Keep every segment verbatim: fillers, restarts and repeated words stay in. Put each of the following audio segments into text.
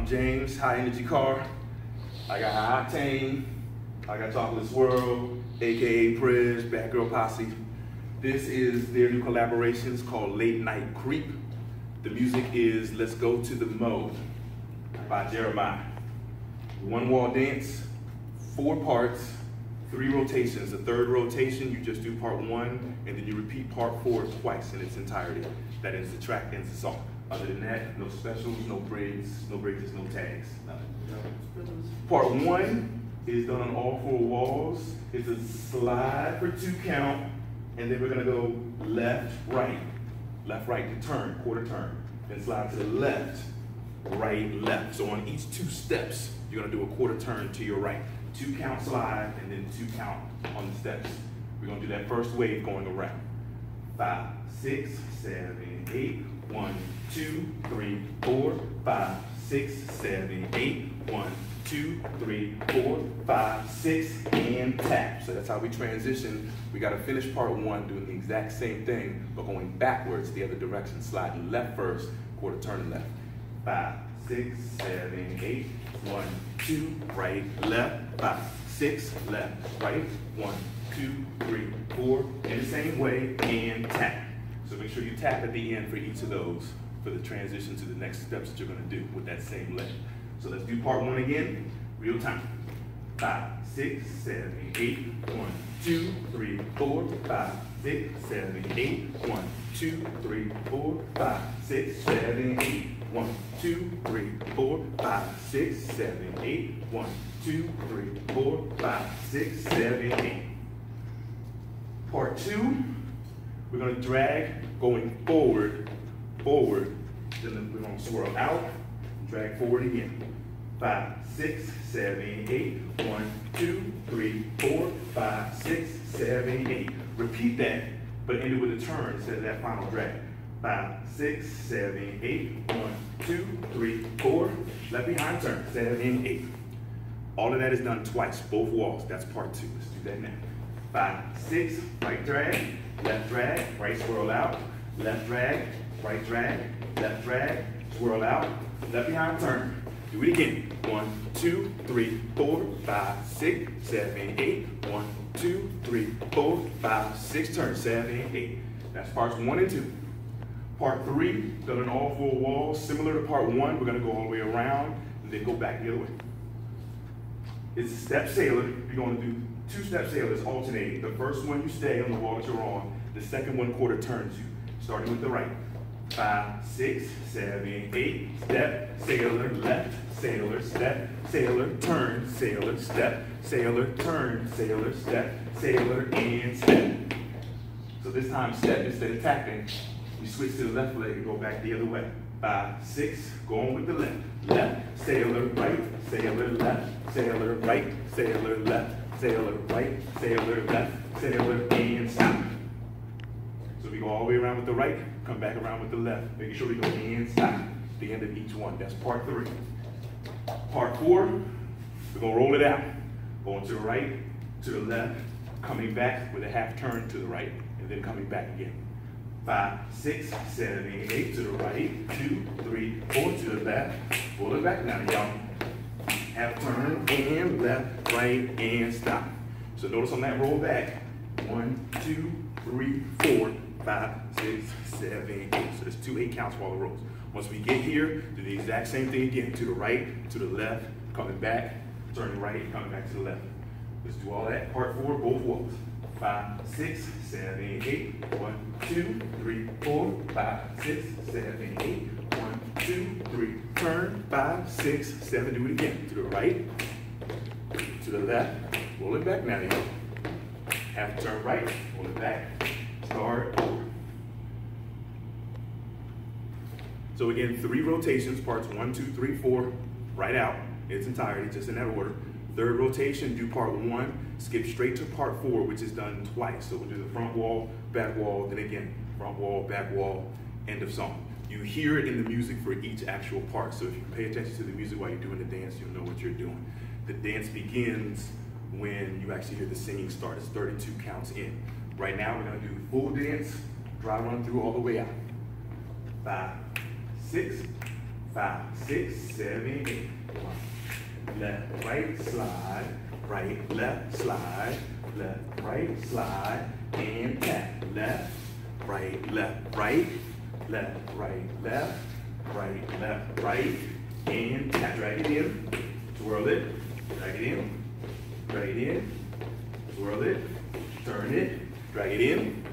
I'm James, high energy car. I got Octane, I got Chocolate Swirl, aka Prez, Bad Girl Posse. This is their new collaborations called Late Night Creep. The music is Let's Go to the Mo by Jeremiah. One wall dance, four parts, three rotations. The third rotation, you just do part one, and then you repeat part four twice in its entirety. That ends the track, ends the song. Other than that, no specials, no breaks, no breaks, no tags, nothing. Part one is done on all four walls. It's a slide for two count, and then we're gonna go left, right, left, right to turn, quarter turn. Then slide to the left, right, left. So on each two steps, you're gonna do a quarter turn to your right. Two count slide, and then two count on the steps. We're gonna do that first wave going around. Five, six, seven, eight. One, two, three, four, five, six, seven, eight. One, two, three, four, five, six, and tap. So that's how we transition. We gotta finish part one doing the exact same thing, but going backwards the other direction, sliding left first, quarter turn left. Five, six, seven, eight. One, two, right, left, five, six, left, right. One, two, three, four, in the same way, and tap. So make sure you tap at the end for each of those for the transition to the next steps that you're gonna do with that same leg. So let's do part one again, real time. Five, six, seven, eight. One, two, three, four, five, six, seven, eight. One, two, three, four, five, six, seven, eight. One, two, three, four, five, six, seven, eight. One, two, three, four, five, six, seven, eight. Part two, we're gonna drag going forward, forward, then we're gonna swirl out, drag forward again. Five, six, seven, eight. One, two, three, four, five, six, seven, eight. Repeat that, but end it with a turn instead of that final drag. Five, six, seven, eight. One, two, three, four. Left behind turn, seven, eight. All of that is done twice, both walls. That's part two. Let's do that now. Five, six, right drag, left drag, right swirl out, left drag, right drag, left drag, swirl out, left behind turn. Do it again. One, two, three, four, five, six, seven, eight. One, two, three, four, five, six, turn, seven, eight. That's parts one and two. Part three, done on all four walls. Similar to part one, we're gonna go all the way around and then go back the other way. It's a step sailor. You're gonna do two step sailors alternating. The first one you stay on the wall that you're on. The second one quarter turns you. Starting with the right. Five, six, seven, eight. Step, sailor, left, sailor, step, sailor, turn, sailor, step, sailor, turn, sailor, step, sailor, and step. So this time step instead of tapping. You switch to the left leg and go back the other way. Five, six, going with the left. Left, sailor, right, sailor, left, sailor, right, sailor, left, sailor, right, sailor, left, sailor, and stop. So we go all the way around with the right, come back around with the left, making sure we go and stop at the end of each one. That's part three. Part four, we're gonna roll it out. Going to the right, to the left, coming back with a half turn to the right, and then coming back again. Five, six, seven, eight, to the right, two, three, four, to the left. Pull it back now, y'all. Half turn, and left, right, and stop. So notice on that roll back, one, two, three, four, five, six, seven, eight. So there's two eight counts for all the rolls. Once we get here, do the exact same thing again. To the right, to the left, coming back, turning right, coming back to the left. Let's do all that. Part four, both walls. Five, six, seven, eight. One, two, three, four, five, six, seven, eight. One, two, three, turn, five, six, seven. Do it again. To the right, to the left. Roll it back now, y'all. Half turn right, roll it back. Start over. So again, three rotations, parts one, two, three, four, right out, its entirety, just in that order. Third rotation, do part one, skip straight to part four, which is done twice. So we'll do the front wall, back wall, then again, front wall, back wall, end of song. You hear it in the music for each actual part. So if you pay attention to the music while you're doing the dance, you'll know what you're doing. The dance begins when you actually hear the singing start. It's thirty-two counts in. Right now, we're gonna do full dance, dry run through all the way out. Five, six, five, six, seven, eight. Left, right, slide, right, left, slide, left, right, slide, and tap. Left, right, left, right, left, right, left, right, left, right, and tap. Drag it in, swirl it, drag it in, drag it in, swirl it, turn it, drag it in,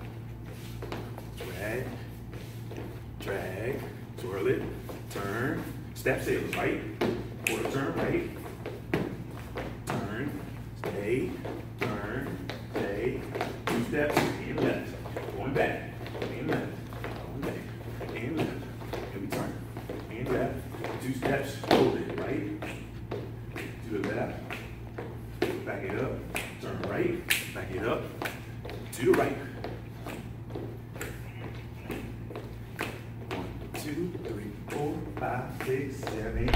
drag, drag, swirl it, turn, step sailors, right, quarter turn, right, turn, stay, turn, stay, two steps, and left, going back, and left, going back, and left, and we turn, and left, two steps, hold it, right, to the left, back it up, turn right, back it up, to the right. One, two, three, four, five, six, seven, eight.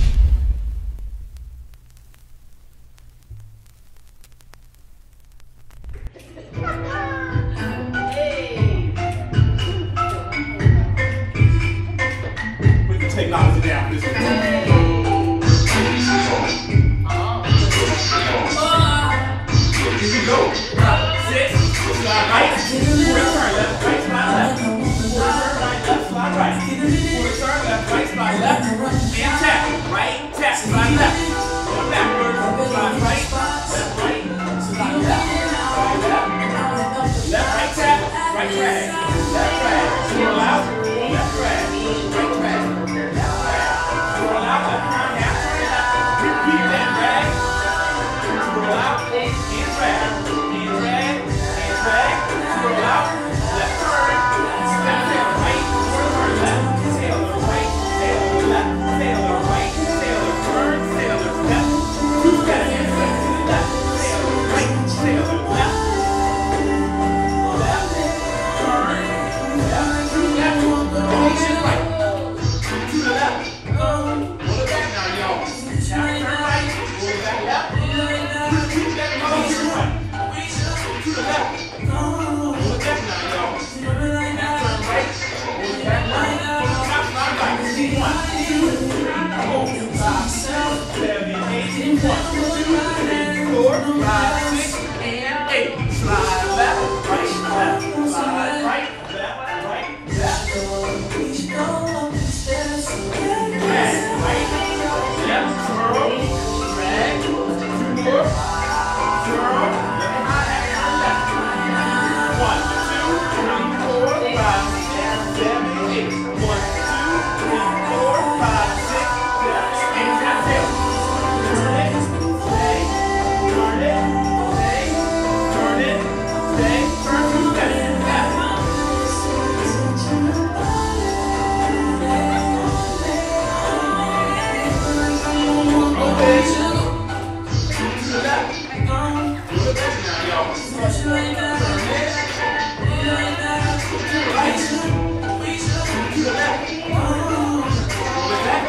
Put the technology down this way. Here we go. Six, slide right, quarter turn, left, right, slide left. Quarter turn, right, left, slide right. Quarter turn, left, right, slide left. And tap, right, tap, slide left. Going backwards, slide right, left, right, slide left. Slide left, left, right, tap, right drag, left drag, swirl out, left drag, right drag, left drag, swirl out, left turn, half turn, left. Repeat that drag, swirl out, and drag, and drag, and drag, swirl out, left turn, step sailor right, quarter turn left, sailor right, sailor left, sailor right, sailor turn, sailor step, two steps and step to the left, sailor right, sailor left, left, turn, left, two steps, rotation right, to the left, pull it back now y'all, turn right, pull it back left, repeat that motion right, to the left, pull it back now y'all, now turn right, pull it back left, pull it top, slide right, one, two, three, four, five, six, seven, eight, one, two, three, four, five, six, and eight, slide left, right, left, slide right, left, right, left, drag, right, left, swirl, drag, two more, swirl, left, high, left, one, two, three, four, five, six, seven, eight, one, two, three, four, five, six, seven, eight, that's it, turn it, stay, turn it, stay, turn it, stay, turn two steps, left, rotation, to the left, do the back now y'all, turn it, right, to the left, pull it back,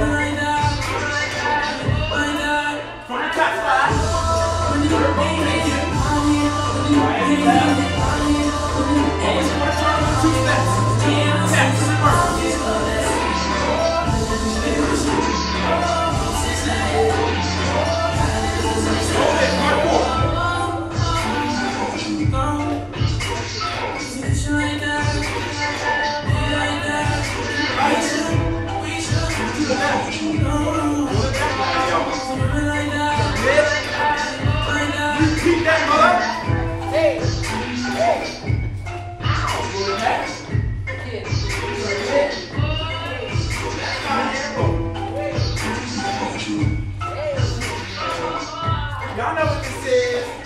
from the top slide, third rotation, right and left, always want to turn with two steps, and tap to the first. Hold it, part four. Right, to the left, pull it back now y'all, turn it, repeat that mother, hey, hey, ow, pull it back, turn it, that's my hand roll, y'all know what this is.